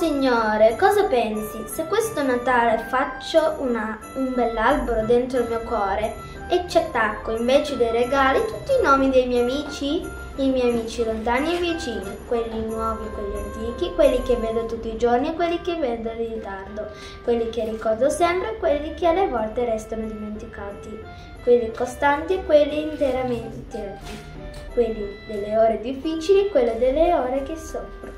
signore, cosa pensi? Se questo Natale faccio un bell'albero dentro il mio cuore e ci attacco invece dei regali tutti i nomi dei miei amici lontani e vicini, quelli nuovi e quelli antichi, quelli che vedo tutti i giorni e quelli che vedo in ritardo, quelli che ricordo sempre e quelli che alle volte restano dimenticati, quelli costanti e quelli interamente, quelli delle ore difficili e quelli delle ore che soffro.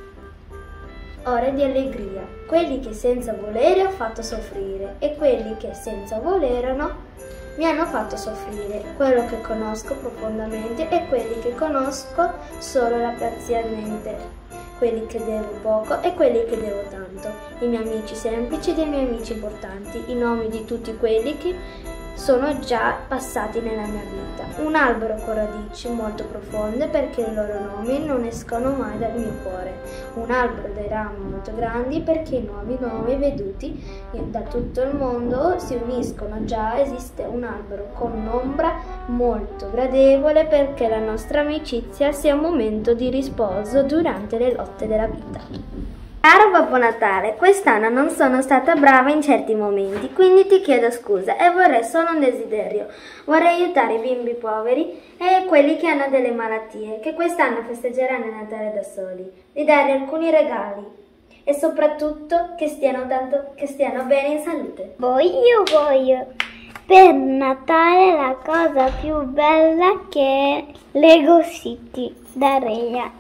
Ore di allegria, quelli che senza volere ho fatto soffrire e quelli che senza volere mi hanno fatto soffrire, quello che conosco profondamente e quelli che conosco solo parzialmente, quelli che devo poco e quelli che devo tanto, i miei amici semplici e i miei amici importanti, i nomi di tutti quelli che sono già passati nella mia vita. Un albero con radici molto profonde perché i loro nomi non escono mai dal mio cuore. Un albero dai rami molto grandi perché i nuovi nomi veduti da tutto il mondo si uniscono. Già esiste un albero con un'ombra molto gradevole perché la nostra amicizia sia un momento di riposo durante le lotte della vita. Caro Babbo Natale, quest'anno non sono stata brava in certi momenti, quindi ti chiedo scusa e vorrei solo un desiderio. Vorrei aiutare i bimbi poveri e quelli che hanno delle malattie, che quest'anno festeggeranno il Natale da soli, di dare alcuni regali e soprattutto che stiano bene in salute. Voglio per Natale la cosa più bella che è Lego City da Reia.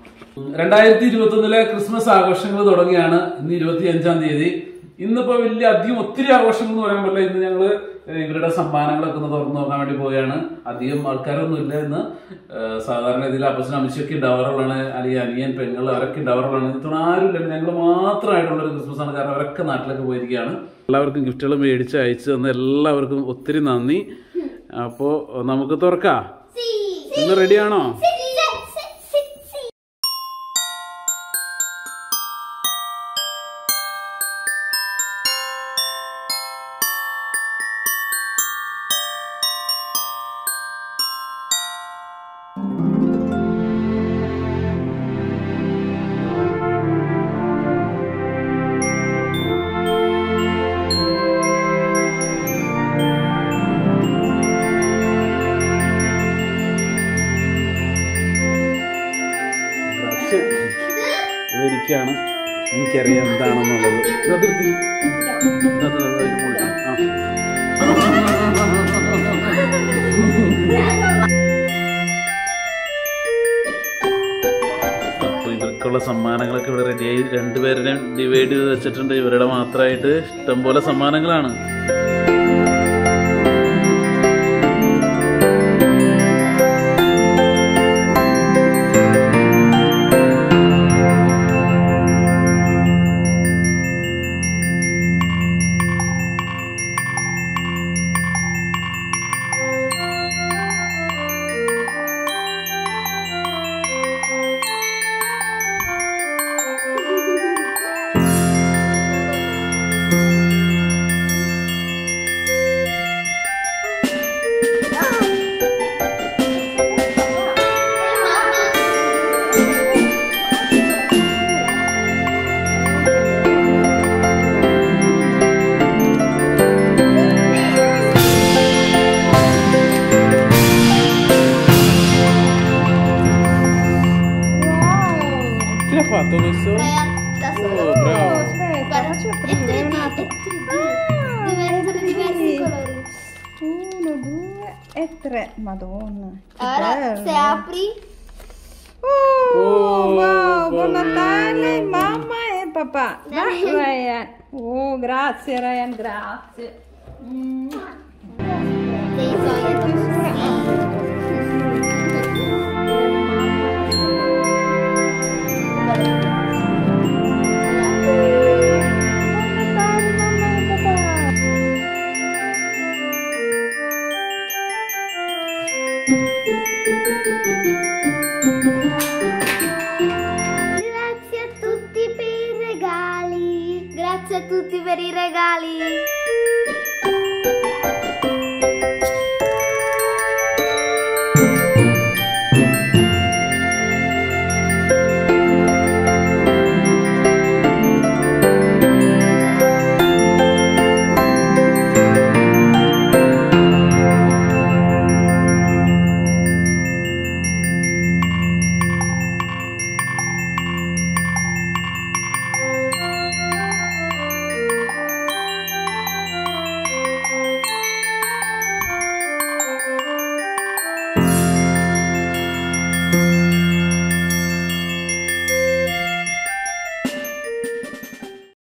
2021 Christmas ആഘോഷങ്ങൾ തുടങ്ങിയാണ്. ഇന്ന് 25-ാം തീയതി. ഇന്നിപ്പോ വലിയ അധികം ഒത്തിരി ആഘോഷങ്ങൾ എന്ന് പറയാൻ പറ്റില്ല. ഇന്ന് ഞങ്ങള് ഇവരുടെ സമ്മാനങ്ങളൊക്കെ ഒന്ന് തുറന്നു നോക്കാൻ വേണ്ടി പോവുകയാണ്. അധികം ആൾക്കാരൊന്നും ഇല്ല ഇന്ന്. സാധാരണ ഇതിൽ അപ്പച്ചനും അമ്മച്ചിയൊക്കെ ഉണ്ടാവാറുള്ളതാണ്, അല്ലെങ്കിൽ അനിയൻ പെങ്ങൾ അവരൊക്കെ ഉണ്ടാവാറുള്ളതാണ്. ഇത്തവണ ആരുമില്ല, ഞങ്ങൾ മാത്രമായിട്ടുള്ള ഒരു ക്രിസ്മസ് ആണ്. കാരണം അവരൊക്കെ നാട്ടിലൊക്കെ പോയിരിക്കുകയാണ്. എല്ലാവർക്കും ഗിഫ്റ്റുകൾ മേടിച്ച് അയച്ചു തന്ന എല്ലാവർക്കും ഒത്തിരി നന്ദി. അപ്പോ നമുക്ക് തുറക്കാം. ഇന്ന് റെഡിയാണോ? ഇതൊരിക്കാണ്, എനിക്കറിയാം എന്താണെന്നുള്ളത്. അപ്പോൾ ഇവർക്കുള്ള സമ്മാനങ്ങളൊക്കെ ഇവിടെ റെഡിയായി. രണ്ടുപേരുടെയും ഡിവൈഡ് ചെയ്ത് വെച്ചിട്ടുണ്ട്. ഇവരുടെ മാത്രമായിട്ട് ഇഷ്ടംപോലെ സമ്മാനങ്ങളാണ്. Fatto questo? Oh, bravo. Aspetta, faccio aprire un attimo. Deve essere diversi colori. 1, 2 e 3. Madonna. Ora bello. se apri. Oh, wow, buon Natale mamma e papà. Dai, Ryan. Oh, grazie Ryan, grazie. Dei suoi Grazie a tutti per i regali. Grazie a tutti per i regali.